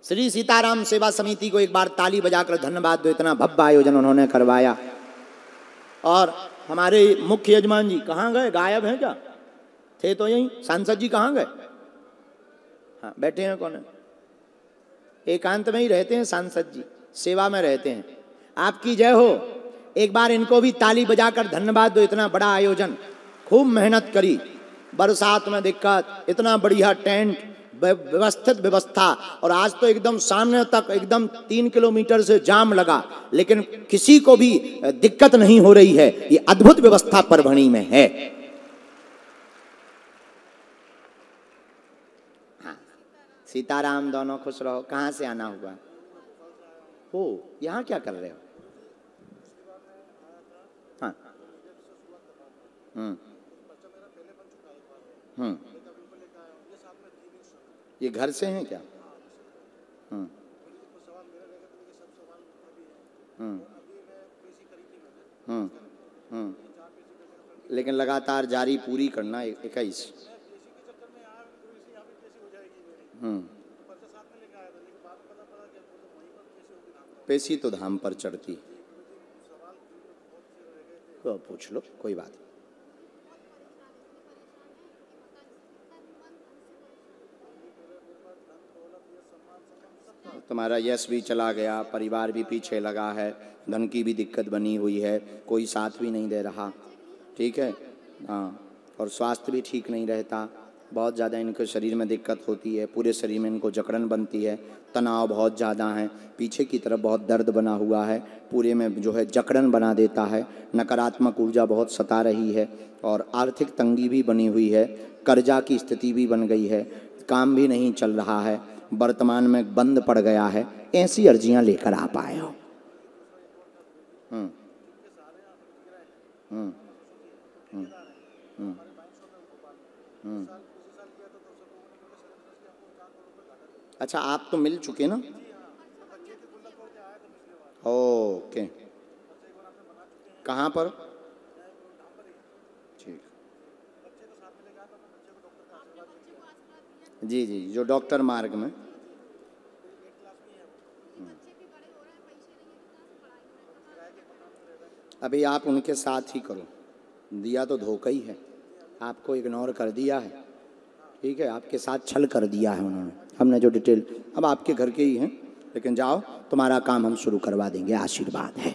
श्री सीताराम सेवा समिति को एक बार ताली बजाकर धन्यवाद दो, इतना भव्य आयोजन उन्होंने करवाया। और हमारे मुख्य यजमान जी कहाँ गए, गायब हैं क्या? थे तो यहीं। सांसद जी कहाँ गए? हाँ बैठे हैं। कौन है? एकांत में ही रहते हैं सांसद जी, सेवा में रहते हैं। आपकी जय हो। एक बार इनको भी ताली बजाकर धन्यवाद दो, इतना बड़ा आयोजन, खूब मेहनत करी। बरसात में दिक्कत, इतना बढ़िया टेंट, व्यवस्थित व्यवस्था, और आज तो एकदम सामने तक एकदम 3 किलोमीटर से जाम लगा, लेकिन किसी को भी दिक्कत नहीं हो रही है। ये अद्भुत व्यवस्था परभणी में है। हाँ, सीताराम दोनों खुश रहो। कहाँ से आना हुआ हो? यहाँ क्या कर रहे हो? हाँ। ये घर से हैं क्या? लेकिन लगातार जारी पूरी करना 21। पेशी तो धाम पर चढ़ती, तो पूछ लो, कोई बात नहीं। तुम्हारा यश भी चला गया, परिवार भी पीछे लगा है, धन की भी दिक्कत बनी हुई है, कोई साथ भी नहीं दे रहा, ठीक है। हाँ, और स्वास्थ्य भी ठीक नहीं रहता, बहुत ज़्यादा इनके शरीर में दिक्कत होती है, पूरे शरीर में इनको जकड़न बनती है, तनाव बहुत ज़्यादा है, पीछे की तरफ बहुत दर्द बना हुआ है, पूरे में जो है जकड़न बना देता है, नकारात्मक ऊर्जा बहुत सता रही है, और आर्थिक तंगी भी बनी हुई है, कर्जा की स्थिति भी बन गई है, काम भी नहीं चल रहा है, वर्तमान में बंद पड़ गया है। ऐसी अर्जियां लेकर आप आए हो। अच्छा, आप तो मिल चुके ना? ओके, कहाँ पर? ठीक, जी जी, जो डॉक्टर मार्ग में। अभी आप उनके साथ ही करो, दिया तो धोखा ही है, आपको इग्नोर कर दिया है, ठीक है, आपके साथ छल कर दिया है उन्होंने। हमने जो डिटेल, अब आपके घर के ही हैं, लेकिन जाओ, तुम्हारा काम हम शुरू करवा देंगे, आशीर्वाद है।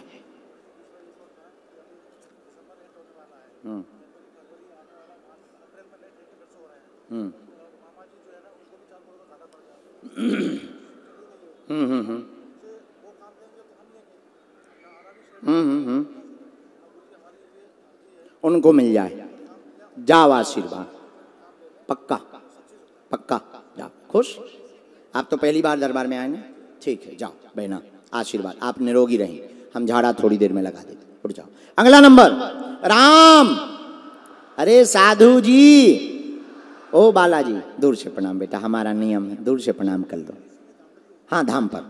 उनको मिल जाए, जाओ, आशीर्वाद पक्का पक्का, जाओ। खुश? आप तो पहली बार दरबार में आए ना, ठीक है, जाओ बहना, आशीर्वाद, आप निरोगी रहें, हम झाड़ा थोड़ी देर में लगा देंगे, उठ जाओ। अगला नंबर राम। अरे साधु जी, ओ बालाजी, दूर से प्रणाम बेटा, हमारा नियम है, दूर से प्रणाम कर दो। हाँ, धाम पर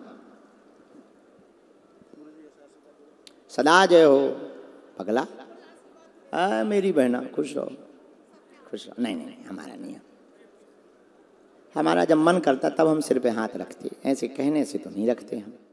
सदा जय हो। पगला, मेरी बहना, खुश रहो, खुश रहो। नहीं नहीं, हमारा नियम, हमारा जब मन करता तब हम सिर पे हाथ रखते, ऐसे कहने से तो नहीं रखते हम।